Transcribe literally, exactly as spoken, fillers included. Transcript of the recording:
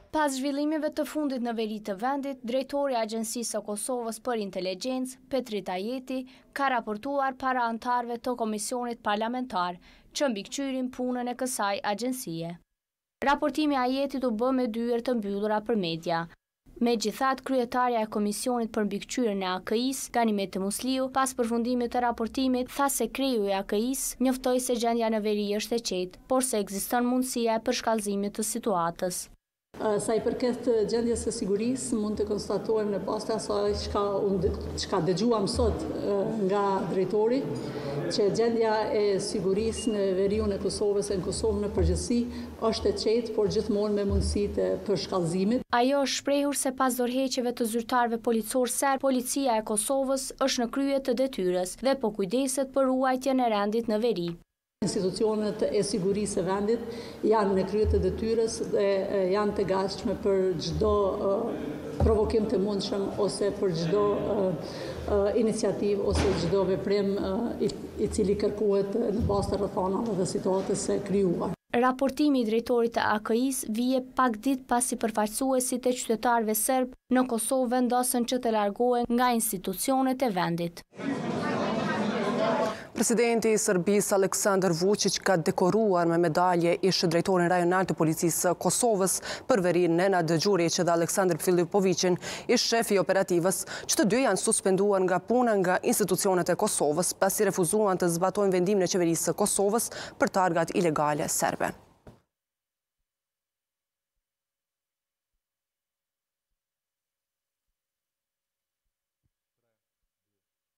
Pas zhvillimeve të fundit në veri të vendit, drejtori i Agjencisë së Kosovës për Inteligjencë, Petrit Ajeti, ka raportuar para anëtarëve të Komisionit Parlamentar që mbikëqyrin punën e kësaj agjencie. Raportimi i Ajetit u bë me dyert të mbyllura për media. Megjithatë, kryetarja e Komisionit për mbikëqyrjen e A K I-s, Ganimet Musliu, pas përfundimit të raportimit, tha se kreu i A K I-s njoftoi se gjendja në veri është e qetë, por se ekziston mundësia e përshkallëzimit të situatës. Sa i përket gjendjes së sigurisë, mund të konstatojmë në bazë të asaj çka çka dëgjuam sot nga drejtori, që gjendja e sigurisë në veriun e Kosovës e në Kosovë në përgjithësi është e qetë, por gjithmonë me mundësi të përshkallëzimit. Ajo është shprehur se pas dorëheqjeve të zyrtarëve policor serb, policia e Kosovës është në krye të detyrës dhe po kujdeset për ruajtjen e rendit në veri. Institucionet e sigurisë së vendit janë në krye të detyrës dhe janë të gatshme për çdo uh, provokim të mundshëm ose për çdo uh, uh, iniciativë ose çdo veprim uh, i, i cili kërkohet në bazë të rrethonave dhe situatës së krijuar. Raportimi i drejtorit të A K I-s vije pak ditë pasi përfaqësuesit e qytetarëve serb në Kosovë vendosën që të largohen nga institucionet e vendit. Presidenti i Serbisë Aleksandar Vučić ka dekoruar me medalje ish drejtorin rajonal të policisë Kosovës për verinë Nenad Xhurić dhe Aleksandar Filipovićin, ish shefi i operativës, që të dy janë suspenduar nga puna nga institucionet e Kosovës pasi refuzuan të zbatojnë vendimin e qeverisë së Kosovës për targat ilegale serbe.